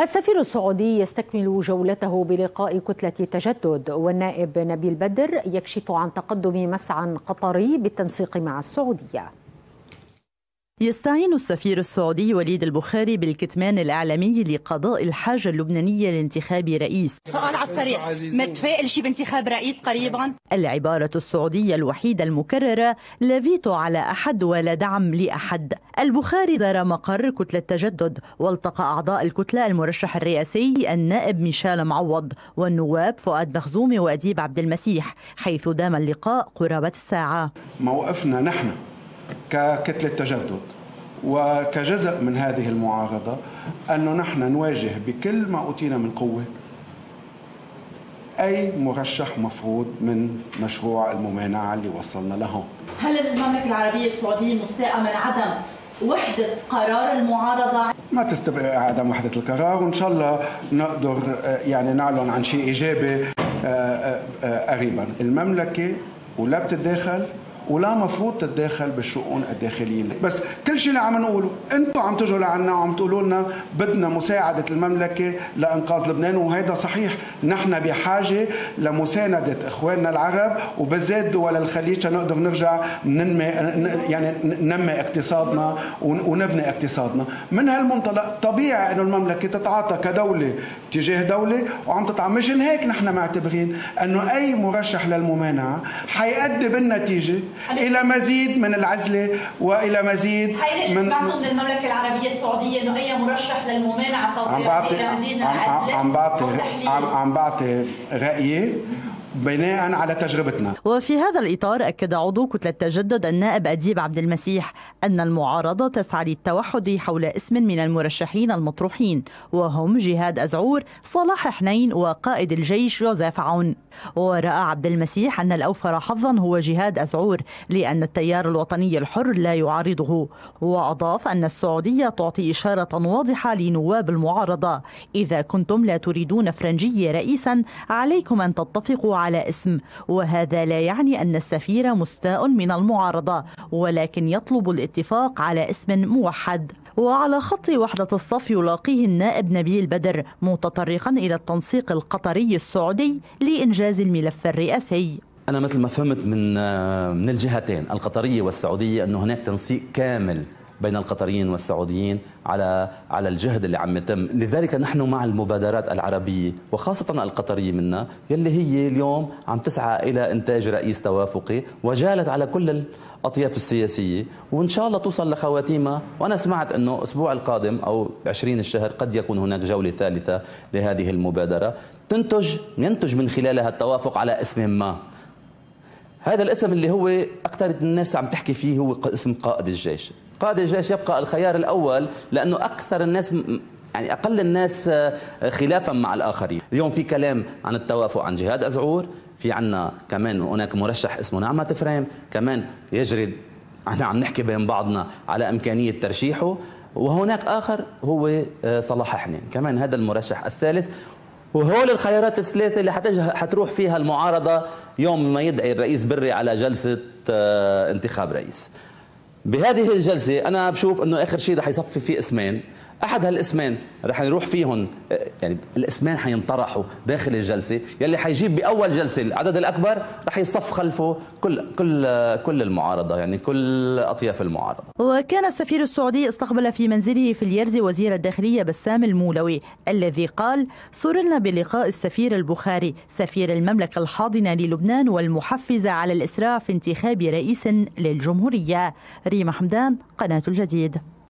السفير السعودي يستكمل جولته بلقاء كتلة تجدد، والنائب نبيل بدر يكشف عن تقدم مسعى قطري بالتنسيق مع السعودية. يستعين السفير السعودي وليد البخاري بالكتمان الإعلامي لقضاء الحاجة اللبنانية لانتخاب رئيس. سؤال على السريع، متفائل شي بانتخاب رئيس قريبا؟ العبارة السعودية الوحيدة المكررة: لا فيتو على أحد ولا دعم لأحد. البخاري زار مقر كتلة تجدد والتقى أعضاء الكتلة المرشح الرئاسي النائب ميشيل معوض والنواب فؤاد مخزومي وأديب عبد المسيح، حيث دام اللقاء قرابة الساعة. موقفنا نحن ككتلة تجدد وكجزء من هذه المعارضة أنه نحن نواجه بكل ما أوتينا من قوة أي مرشح مفروض من مشروع الممانعة اللي وصلنا له. هل المملكة العربية السعودية مستاءة من عدم وحدة قرار المعارضة؟ ما تستبقي عدم وحدة القرار، وإن شاء الله نقدر نعلن عن شيء إيجابي قريبا. المملكة ولا بتتداخل ولا مفروض تتداخل بالشؤون الداخلية، بس كل شيء اللي عم نقوله انتم عم تجوا لعنا وعم تقولوا لنا بدنا مساعدة المملكة لإنقاذ لبنان، وهذا صحيح. نحن بحاجة لمساندة إخواننا العرب وبالذات دول الخليج نقدر نرجع ننمي اقتصادنا ونبني اقتصادنا. من هالمنطلق طبيعي انه المملكة تتعاطى كدولة تجاه دولة وعم تتعاطى. مشان هيك نحن معتبرين انه اي مرشح للممانعة حيؤدي بالنتيجة إلى مزيد من العزلة وإلى مزيد من سمعتوا من المملكة العربية السعودية إنه أي مرشح للممانعة سوف يؤدي إلى مزيد من العزلة؟ عم بعطي رأيي بناء على تجربتنا. وفي هذا الإطار أكد عضو كتلة تجدد النائب أديب عبد المسيح أن المعارضة تسعى للتوحد حول اسم من المرشحين المطروحين، وهم جهاد أزعور، صلاح حنين، وقائد الجيش جوزيف عون. ورأى عبد المسيح أن الأوفر حظا هو جهاد أزعور لأن التيار الوطني الحر لا يعارضه، وأضاف أن السعودية تعطي إشارة واضحة لنواب المعارضة: إذا كنتم لا تريدون فرنجي رئيسا عليكم أن تتفقوا على اسم. وهذا لا يعني أن السفير مستاء من المعارضة، ولكن يطلب الاتفاق على اسم موحد. وعلى خط وحدة الصف يلاقيه النائب نبيل بدر متطرقا إلى التنسيق القطري السعودي لإنجاز الملف الرئاسي. أنا مثل ما فهمت من الجهتين القطرية والسعودية أنه هناك تنسيق كامل بين القطريين والسعوديين على الجهد اللي عم يتم. لذلك نحن مع المبادرات العربية وخاصة القطرية منا يلي هي اليوم عم تسعى إلى إنتاج رئيس توافقي وجالت على كل الأطياف السياسية، وإن شاء الله توصل لخواتيمها. وأنا سمعت أنه الأسبوع القادم أو 20 الشهر قد يكون هناك جولة ثالثة لهذه المبادرة ينتج من خلالها التوافق على اسم ما. هذا الاسم اللي هو أكثر الناس عم تحكي فيه هو اسم قائد الجيش. قائد الجيش يبقى الخيار الأول لأنه أكثر الناس يعني أقل الناس خلافا مع الآخرين. اليوم في كلام عن التوافق عن جهاد أزعور، في عنا كمان هناك مرشح اسمه نعمة فريم كمان يجري، احنا عم نحكي بين بعضنا على إمكانية ترشيحه، وهناك آخر هو صلاح حنين كمان هذا المرشح الثالث. وهول الخيارات الثلاثة اللي حتروح فيها المعارضة يوم ما يدعي الرئيس بري على جلسة انتخاب رئيس. بهذه الجلسة أنا بشوف أنه آخر شيء رح يصفي فيه اسمين، أحد هالاسمين رح نروح فيهم، يعني الاسمين حينطرحوا داخل الجلسة، يلي حيجيب بأول جلسة العدد الأكبر رح يصطف خلفه كل المعارضة، يعني كل أطياف المعارضة. وكان السفير السعودي استقبل في منزله في اليرز وزير الداخلية بسام المولوي، الذي قال: سررنا بلقاء السفير البخاري سفير المملكة الحاضنة للبنان والمحفز على الإسراع في انتخاب رئيس للجمهورية. ريما حمدان، قناة الجديد.